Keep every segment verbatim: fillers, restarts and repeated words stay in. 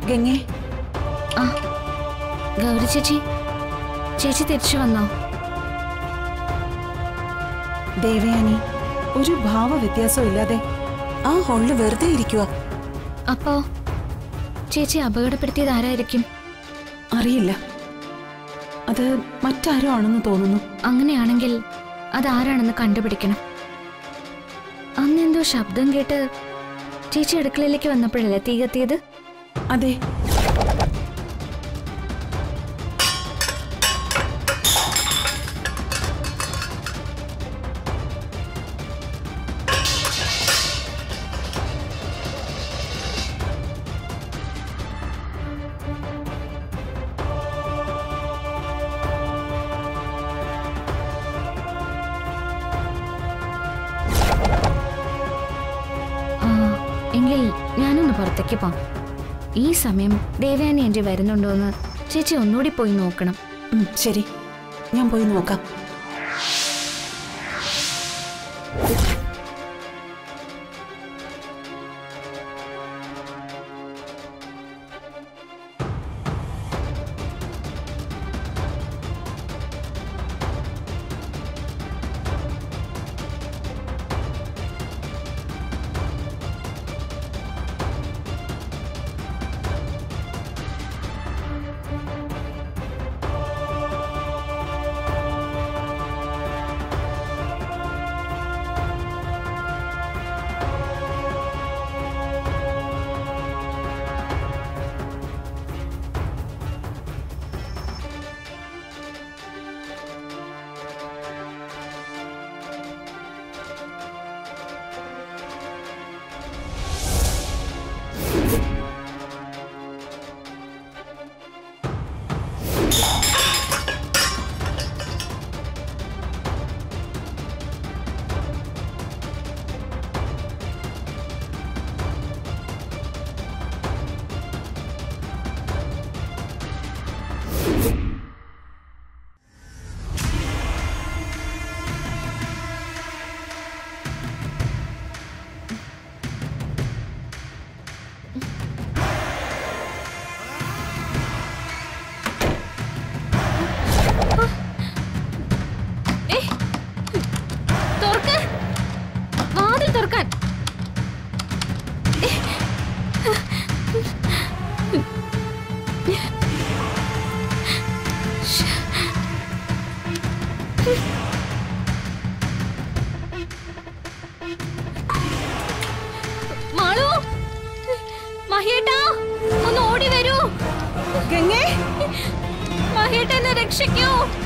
ഗംഗേ. ആ ഗൗരി ചേച്ചി, ചേച്ചി തിരിച്ചു വന്നോ? ദേവയാനി ഒരു ഭാവ വ്യത്യാസവും ഇല്ലാതെ ആ ഹോളില് വെറുതെ ഇരിക്കുക. അപ്പോ ചേച്ചി അപകടപ്പെടുത്തിയത് ആരായിരിക്കും? അറിയില്ല, അത് മറ്റാരോ ആണെന്ന് തോന്നുന്നു. അങ്ങനെയാണെങ്കിൽ അതാരാണെന്ന് കണ്ടുപിടിക്കണം. അന്നെന്തോ ശബ്ദം കേട്ട് ചേച്ചി അടുക്കളയിലേക്ക് വന്നപ്പോഴല്ലേ തീ കത്തിയത്? അതെ. എങ്കിൽ ഞാനൊന്ന് പുറത്തേക്ക് പോവാം. ഈ സമയം ദേവയാനി എൻ്റെ വരുന്നുണ്ടോ എന്ന് ചേച്ചി ഒന്നുകൂടി പോയി നോക്കണം. ശരി, ഞാൻ പോയി നോക്കാം. ഗംഗേ, മഹേട്ടനെ രക്ഷിക്കൂ.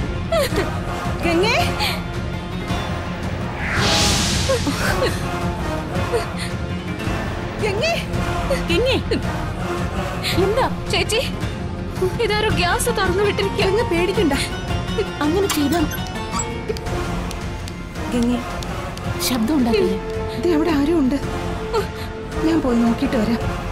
ഗംഗേ. ഗംഗേ, ഗംഗേ. എന്താ ചേച്ചി? ഇതാരോ ഗ്യാസ് തുറന്നു വിട്ടിരിക്കുക. പേടിക്കണ്ട, അങ്ങനെ ചെയ്താ. ഗംഗേ, ശബ്ദം ഉണ്ടാക്കില്ലേ? ഇത് അവിടെ ആരും ഉണ്ട്. ഞാൻ പോയി നോക്കിയിട്ട് വരാം.